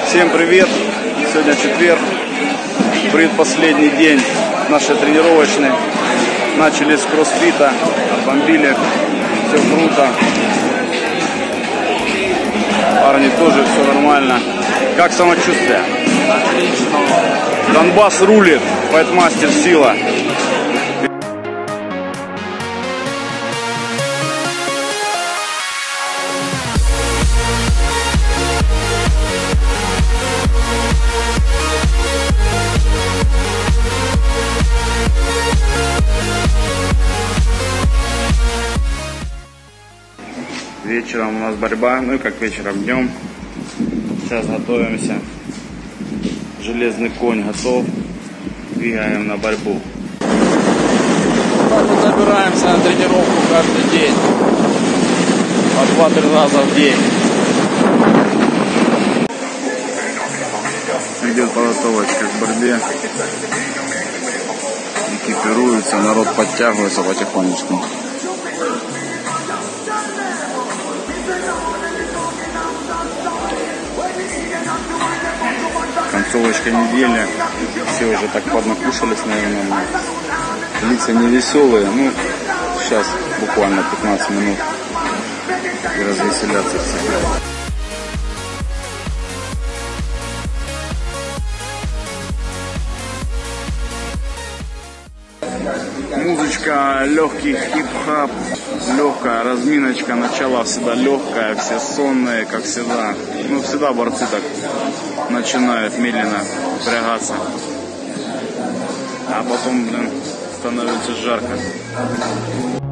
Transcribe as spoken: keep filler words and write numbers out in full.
Всем привет! Сегодня четверг, предпоследний день нашей тренировочной. Начали с кроссфита, отбомбили, все круто. Парни тоже все нормально. Как самочувствие? Отлично. Донбасс рулит, файтмастер сила. Вечером у нас борьба, ну и как вечером, днем. Сейчас готовимся. Железный конь готов. Двигаем на борьбу. Так вот набираемся на тренировку каждый день. По два-три раза в день. Идет подготовочка к борьбе. Экипируется, народ подтягивается потихонечку. Концовочка недели. Все уже так поднакушались, наверное. Лица не веселые. Ну, сейчас буквально пятнадцать минут. И развеселятся все. Музычка, легкий хип-хап, легкая разминочка, начало всегда легкое, все сонные, как всегда. Ну, всегда борцы так начинают медленно впрягаться, а потом, блин, становится жарко.